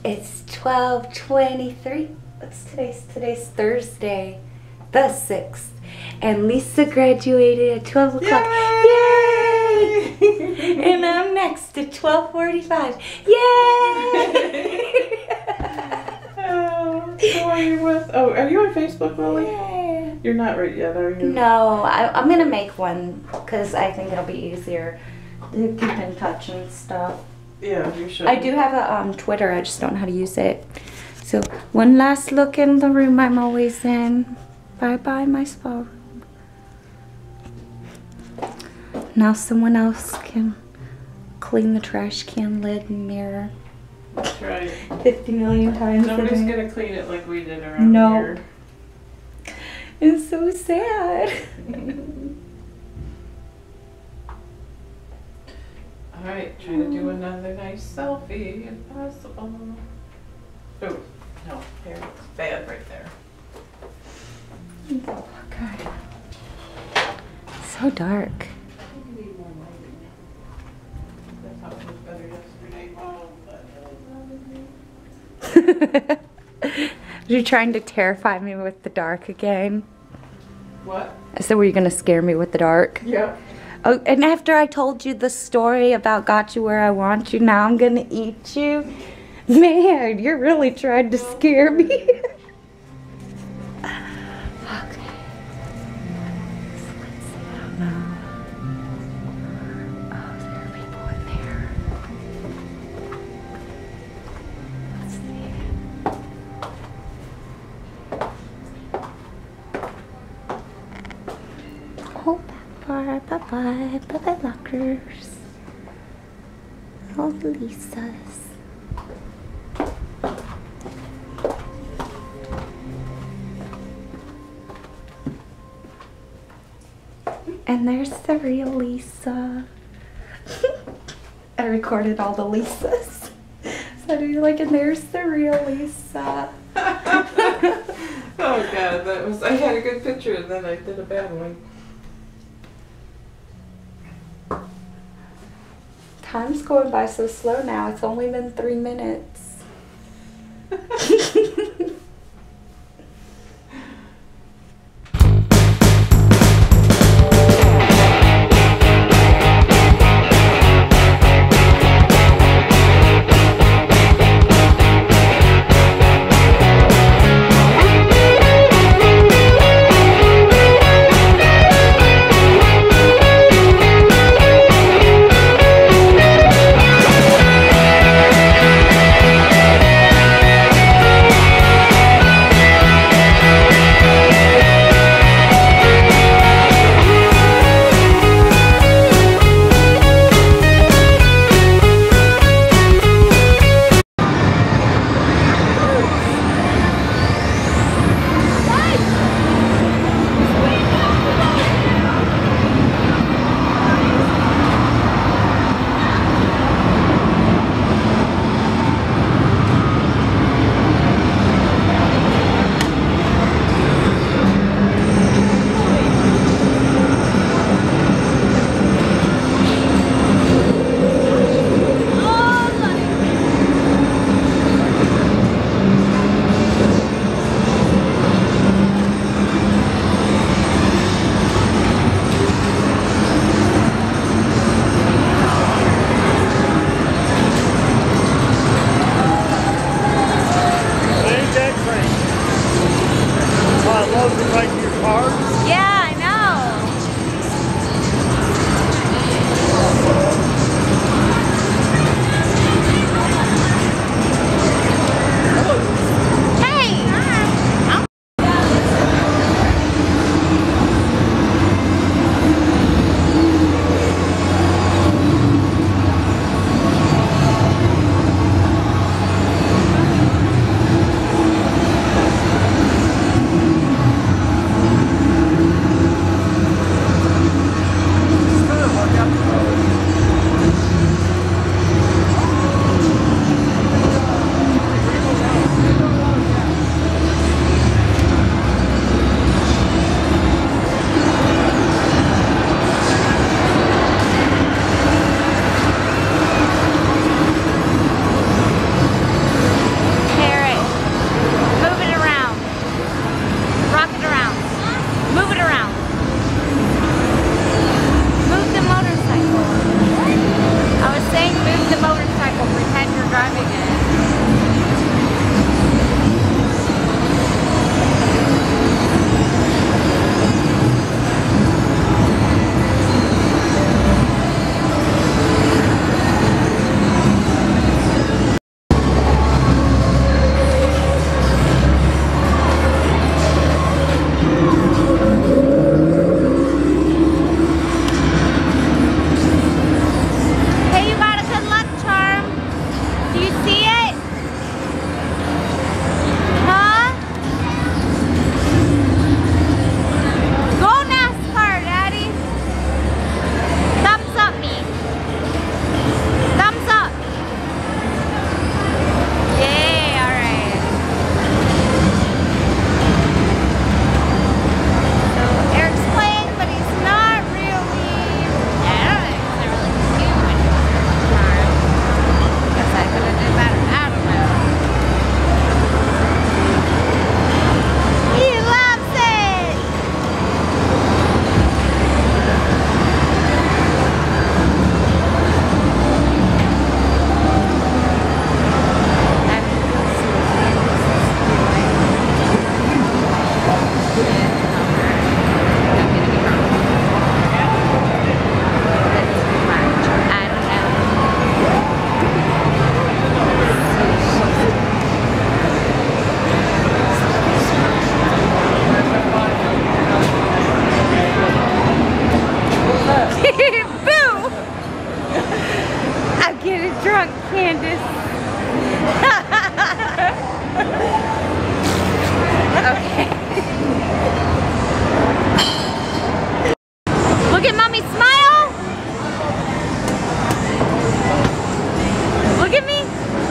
It's 12:23. What's today's Thursday, the 6th. And Lisa graduated at 12 o'clock. Yay! And I'm next at 12:45. Yay! Who are you with? Oh, are you on Facebook, Lily? Yeah. You're not right yet, are you? No, I'm going to make one because I think it'll be easier to keep in touch and stuff. Yeah, you should. I do have a Twitter, I just don't know how to use it. So, one last look in the room I'm always in. Bye-bye, my spa room. Now someone else can clean the trash can lid and mirror. That's right. 50 million times. Nobody's going to clean it like we did around here. It's so sad. Alright, try to do another nice selfie if possible. Oh, no, here, it's bad right there. Okay. So dark. That's how it was better yesterday. You're trying to terrify me with the dark again. What? I said, were you going to scare me with the dark? Yeah. Oh, and after I told you the story about got you where I want you, now I'm going to eat you? Man, you're really trying to scare me. Okay. So let's see. I don't know. Oh, there are people in there. Let's see. Oh, bye-bye lockers. All the Lisas. And there's the real Lisa. I recorded all the Lisas. So you're like, and there's the real Lisa. Oh God, that was, I had a good picture and then I did a bad one. Time's going by so slow now. It's only been 3 minutes. Candace. Okay. Look at mommy, smile. Look at me.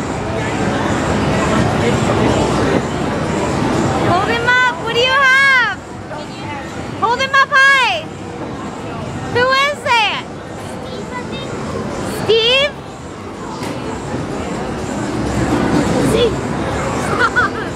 Hold him up. What do you have? Hold him up high. Who is that? Steve? Steve? Stop.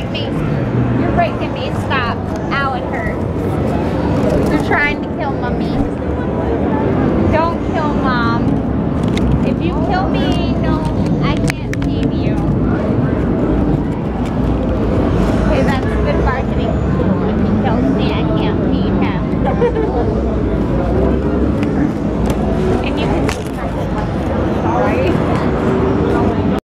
breaking me. You're breaking me. Stop. Ow, it hurts. You're trying to kill mommy. Don't kill mom. If you kill me,